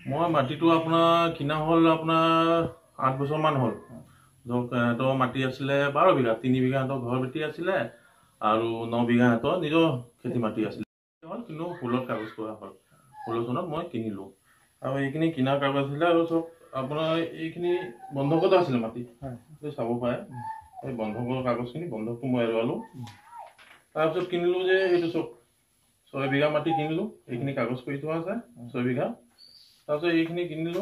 মই মাটিটো আপোনাৰ কিনা হ'ল আপোনাৰ 8 বছৰমান হ'ল। ধৰক সিহঁতৰ মাটি আছিলে 12 বিঘা, 3 বিঘা সিহঁতৰ ঘৰ বেটি আছিলে আৰু 9 বিঘা সিহঁতৰ নিজৰ খেতি মাটি আছিলে। কিন্তু 16ত কাগজ কৰা হ'ল। 16 চনত মই কিনিলোঁ আৰু এইখিনি কিনাৰ কাগজ আছিলে আৰু চব আপোনাৰ এইখিনি বন্ধকত আছিলে মাটি চাব পাৰে। এই বন্ধকৰ কাগজখিনি বন্ধকটো মই এৰুৱালোঁ। তাৰপিছত কিনিলোঁ যে এইটো চব 6 বিঘা মাটি কিনিলোঁ। এইখিনি কাগজ কৰি থোৱা আছে 6 বিঘা। তাৰপিছত এইখিনি কিনিলোঁ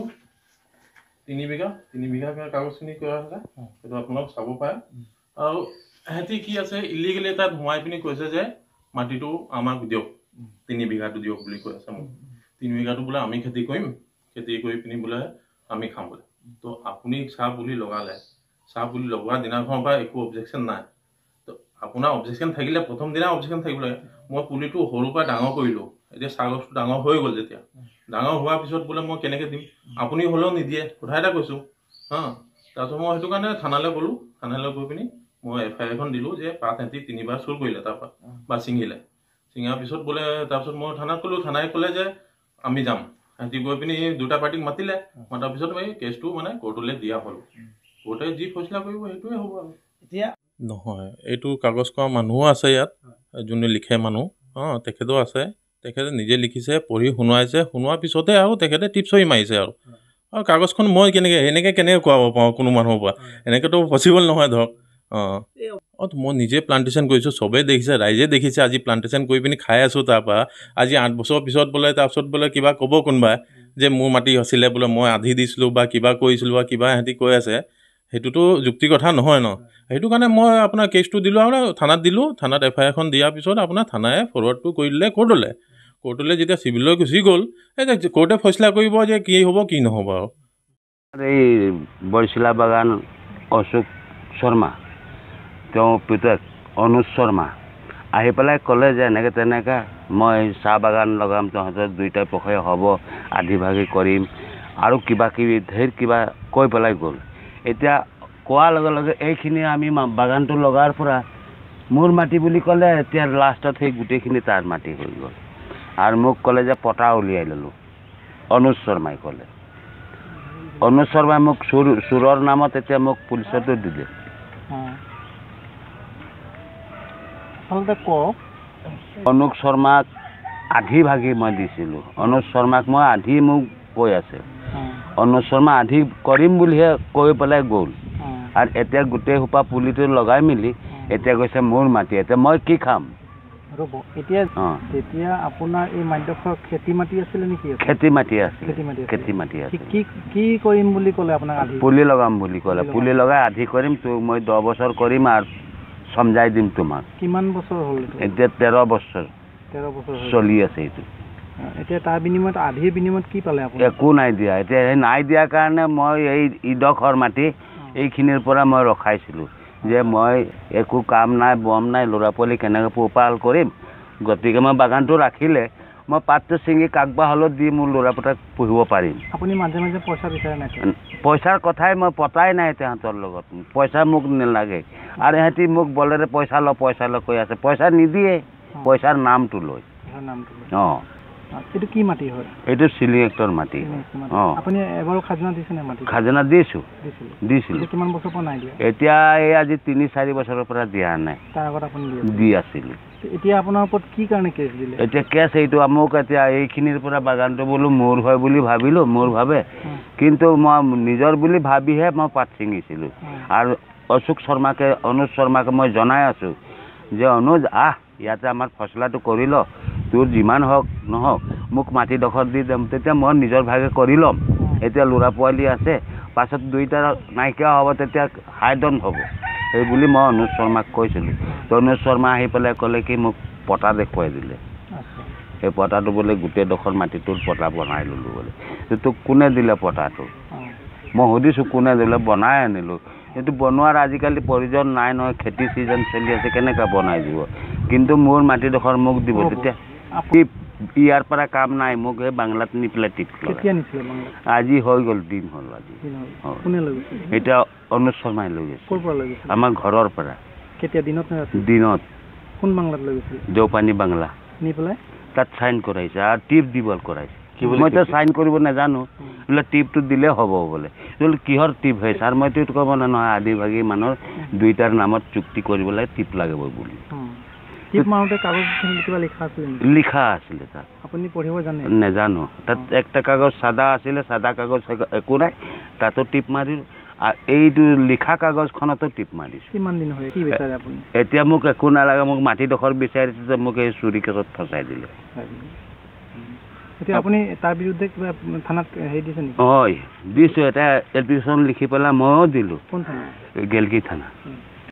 3 বিঘা কাগজখিনি কৰা আছে। সেইটো আপোনালোক চাব পাৰে। আৰু সিহঁতি কি আছে ইলিগেলি তাত সোমাই পিনি কৈছে যে মাটিটো আমাক দিয়ক, 3 বিঘাটো দিয়ক বুলি কৈ আছে মোক। 3 বিঘাটো বোলে আমি খেতি কৰিম, খেতি কৰি পিনি বোলে আমি খাম বোলে। তো আপুনি চাহ পুলি লগালে, চাহ পুলি লগোৱা দিনাখনৰ পৰা একো অবজেকশ্যন নাই। তো আপোনাৰ অবজেকশ্যন থাকিলে প্ৰথম দিনা অবজেকশ্যন থাকিব লাগে। মই পুলিটো সৰুৰ পৰা ডাঙৰ কৰিলোঁ। এতিয়া চাহ গছটো ডাঙৰ হৈ গ'ল। যেতিয়া ডাঙৰ হোৱাৰ পিছত বোলে মই কেনেকৈ দিম, আপুনি হ'লেও নিদিয়ে। কথা এটা কৈছোঁ তাৰপিছত মই সেইটো কাৰণে থানালৈ গ'লোঁ। থানালৈ গৈ পিনি মই FIR এখন দিলোঁ যে পাত সিহঁতি 3বাৰ চুৰ কৰিলে তাৰপৰা বা ছিঙিলে। ছিঙাৰ পিছত বোলে তাৰপিছত মই থানাত ক'লোঁ। থানাই ক'লে যে আমি যাম। সিহঁতি গৈ পিনি দুটা পাৰ্টিক মাতিলে। মাতাৰ পিছত এই কেছটো মানে কোৰ্টলৈ দিয়া হ'ল। কোৰ্টে যি ফৈচলা কৰিব সেইটোৱে হ'ব আৰু। এতিয়া নহয়, এইটো কাগজ কৰা মানুহো আছে ইয়াত, যোনে লিখে মানুহ তেখেতো আছে। তেখেতে নিজে লিখিছে, পঢ়ি শুনোৱাইছে। শুনোৱাৰ পিছতে আৰু তেখেতে টিপচৰি মাৰিছে আৰু কাগজখন মই কেনেকৈ কৰাব পাৰোঁ কোনো মানুহৰ পৰা? এনেকৈতো পচিবল নহয় ধৰক। মই নিজে প্লান্টেশ্যন কৰিছোঁ, চবেই দেখিছে, ৰাইজে দেখিছে। আজি প্লান্টেশ্যন কৰি পিনি খাই আছোঁ। তাৰপৰা আজি 8 বছৰৰ পিছত বোলে তাৰপিছত বোলে কিবা ক'ব কোনোবাই যে মোৰ মাটি আছিলে বোলে, মই আধি দিছিলোঁ বা কিবা কৰিছিলোঁ বা কিবা সিহঁতি কৈ আছে। সেইটোতো যুক্তি কথা নহয় ন। সেইটো কাৰণে মই আপোনাৰ কেছটো দিলোঁ আৰু থানাত দিলোঁ। থানাত FIR এখন দিয়াৰ পিছত আপোনাৰ থানাই ফৰৱাৰ্ডটো কৰি দিলে কোৰ্টলৈ। কোৰ্টলৈ যেতিয়া চিভিললৈ গুচি গ'ল, এই কোৰ্টে ফৈচলা কৰিব যে কি হ'ব কি নহ'ব আৰু। এই বৰচিলা বাগান অশোক শৰ্মা, তেওঁৰ পিতেক অনুজ শৰ্মা আহি পেলাই ক'লে যে এনেকৈ তেনেকৈ মই চাহ বাগান লগাম, তহঁতৰ দুইটাই পক্ষই হ'ব, আধি ভাগি কৰিম আৰু কিবা কিবি ধেৰ কিবা কৈ পেলাই গ'ল। এতিয়া কোৱাৰ লগে লগে এইখিনি আমি বাগানটো লগাৰ পৰা মোৰ মাটি বুলি ক'লে। এতিয়া লাষ্টত সেই গোটেইখিনি তাৰ মাটি হৈ গ'ল আৰু মোক ক'লে যে পটা উলিয়াই ল'লোঁ। অনুজ শৰ্মাই ক'লে। অনুজ শৰ্মাই মোক চোৰৰ নামত এতিয়া মোক পুলিচতো দিলে। অনুজ শৰ্মাক আধি ভাগি মই দিছিলোঁ। অনুজ শৰ্মাক মই আধি মোক কৈ আছে। অনুজ শৰ্মা আধি কৰিম বুলিহে কৈ পেলাই গ'ল আৰু এতিয়া গোটেই সোপা পুলিটো লগাই মেলি এতিয়া কৈছে মোৰ মাটি। এতিয়া মই কি খাম? তেতিয়া আপোনাৰ এই মাটিডোখৰ খেতি মাটি আছিলে নেকি? খেতি মাটি আছিল। খেতি মাটি আছিল। কি কৰিম বুলি ক'লে আপোনাক? পুলি লগাম বুলি ক'লে। পুলি লগাই আধি কৰিম, তোক মই 10 বছৰ কৰিম আৰু সমজাই দিম তোমাক। কিমান বছৰ হ'ল? এতিয়া 13 বছৰ চলি আছে এইটো। এতিয়া তাৰ বিনিময়ত আধিৰ বিনিময়ত কি পালে আপুনি? একো নাই দিয়া। এতিয়া সেই নাই দিয়াৰ কাৰণে মই এই ইডোখৰ মাটি এইখিনিৰ পৰা মই ৰখাইছিলোঁ যে মই একো কাম নাই, বম নাই, ল'ৰা পোৱালি কেনেকৈ পোহপাল কৰিম। গতিকে মই বাগানটো ৰাখিলে মই পাতটো ছিঙি কাকবা হ'লেও দি মোৰ ল'ৰা পতাক পুহিব পাৰিম। আপুনি মাজে মাজে পইচা বিচাৰে নাই? পইচাৰ কথাই মই পতাই নাই তেহেঁতৰ লগত। পইচা মোক নালাগে আৰু সিহঁতি মোক বলেৰে পইচা ল কৈ আছে। পইচা নিদিয়ে, পইচাৰ নামটো লয়। এইটো কি মাটি হয়? এইটো চিলিং এক্টৰ মাটি। আপুনি এবাৰো খাজনা দিছে নে? মাটি খাজনা দিছিলোঁ। কিমান বছৰৰ পৰা নাই দিয়া? এতিয়া এই আজি 3-4 বছৰৰ পৰা দিয়া নাই। তাৰ আগত আপুনি দি আছিলোঁ। এতিয়া আপোনাৰ ওপৰত কি কাৰণে কেছ দিলে? এতিয়া কেছ এইটো মোক এতিয়া এইখিনিৰ পৰা বাগানটো বোলো মোৰ হয় বুলি ভাবিলোঁ, মোৰ ভাবে। কিন্তু মই নিজৰ বুলি ভাবিহে মই পাত ছিঙিছিলোঁ। আৰু অনুজ শৰ্মাকে মই জনাই আছোঁ যে অনুজ ইয়াতে আমাৰ ফচলাটো কৰি ল, তোৰ যিমান হওক নহওক মোক মাটিডোখৰ দি যাম, তেতিয়া মই নিজৰ ভাগে কৰি ল'ম। এতিয়া ল'ৰা পোৱালি আছে, পাছত দুইটা নাইকিয়া হ'ব, তেতিয়া হাইডন হ'ব। সেই বুলি মই অনুজ শৰ্মাক কৈছিলোঁ। অনুজ শৰ্মা আহি পেলাই ক'লে কি মোক পটা দেখুৱাই দিলে। সেই পটাটো বোলে গোটেইডোখৰ মাটিটোৰ পটা বনাই ল'লোঁ বোলে। তোক কোনে দিলে পটাটো? মই সুধিছোঁ কোনে দিলে? বনাই আনিলোঁ। এইটো বনোৱাৰ আজিকালি প্ৰয়োজন নাই নহয়, খেতি ছিজন চলি আছে, কেনেকৈ বনাই দিব? কিন্তু মোৰ মাটিডোখৰ মোক দিব। তেতিয়া ইয়াৰ পৰা কাম নাই, মোক এই বাংলাত নি পেলাই টিপ আজি হৈ গ'ল, দিন হ'ল আজি। এতিয়া অনুজ শৰ্মাই লৈ গৈছে আমাৰ ঘৰৰ পৰা। দিনত কোন বাংলাত লৈ গৈছিল? দেওপানী বাংলা। নি পেলাই তাত চাইন কৰাইছে আৰু টিপ দিব কৰাইছে। মইতো চাইন কৰিব নাজানো বোলে টিপটো দিলে হ'ব বোলে বোলে কিহৰ টিপ হয় ছাৰ মইতো এইটো ক'ব নহয় আদিবাসী মানুহৰ দুইটাৰ নামত চুক্তি কৰিব লাগে টিপ লাগিব বুলি টিপ মাৰোঁতে কাগজ কিবা লিখা আছিলে লিখা আছিলে তাত আপুনি পঢ়িব জানে নাজানো তাত একটা কাগজ চাদা আছিলে চাদা কাগজ একো নাই তাতো টিপ মাৰিলোঁ আৰু এইটো লিখা কাগজখনতো টিপ মাৰিছোঁ কিমান দিন হয় কি বিচাৰে আপুনি এতিয়া মোক একো নালাগে মোক মাটিডোখৰ বিচাৰিছে যে মোক এই চুৰি কেছত ফচাই দিলে এতিয়া আপুনি তাৰ বিৰুদ্ধে কিবা থানাত হেৰি দিছে নেকি হয় দিছোঁ এটা এপ্লিকেশ্যন লিখি পেলাই ময়ো দিলোঁ কোন থানা গেলকি থানা